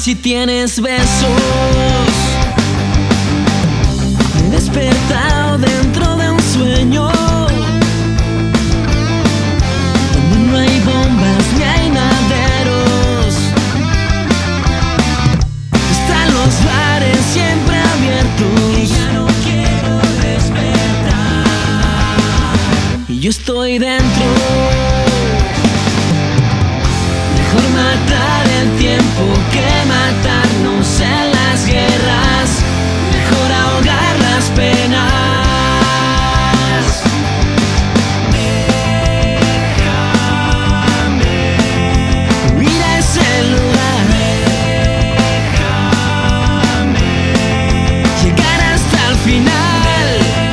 si tienes besos. Me he despertado dentro de un sueño donde no hay bombas ni hay naderos. Están los bares siempre abiertos y ya no quiero despertar. Y yo estoy dentro. Mejor matar el tiempo que matarnos en las guerras. Mejor ahogar las penas. Déjame ir a ese lugar. Déjame llegar hasta el final.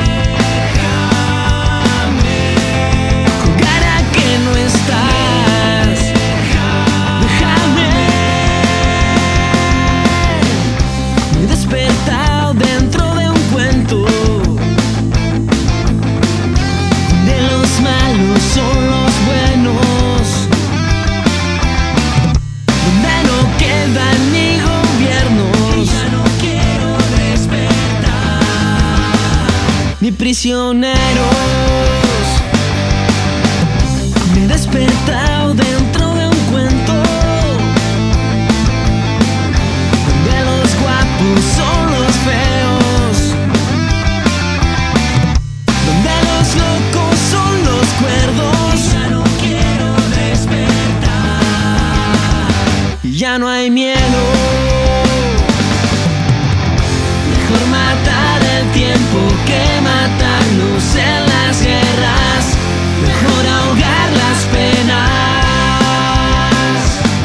Déjame jugar a que no estás. Me he despertado dentro de un cuento donde los malos son los buenos, donde no quedan ni gobiernos. Y ya no quiero despertar, ni prisioneros. Me he despertado dentro de un cuento donde los guapos son los feos, donde los locos son los cuerdos. Y ya no quiero despertar, y ya no hay miedo. Mejor matar el tiempo que matarnos en las guerras. Mejor ahogar las penas.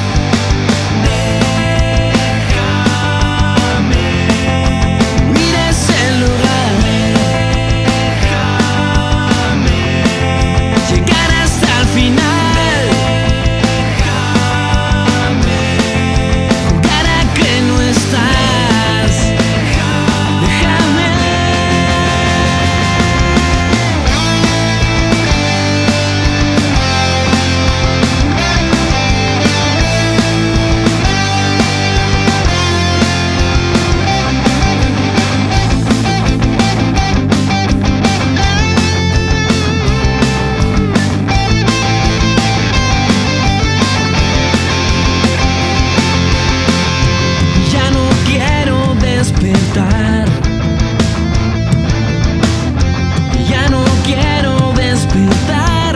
Déjame ir a ese lugar. Déjame llegar hasta el final. Déjame jugar a que no estás. Déjame. Ya no quiero despertar. Ya no quiero despertar.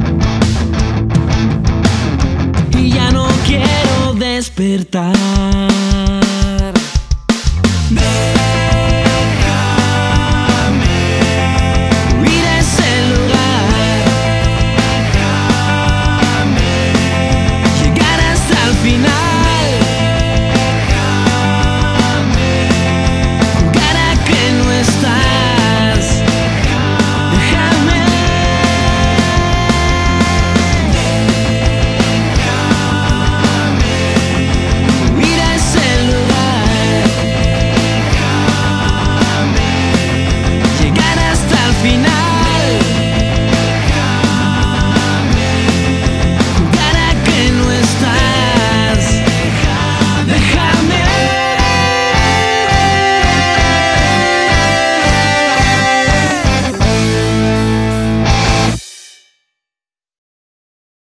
Y ya no quiero despertar.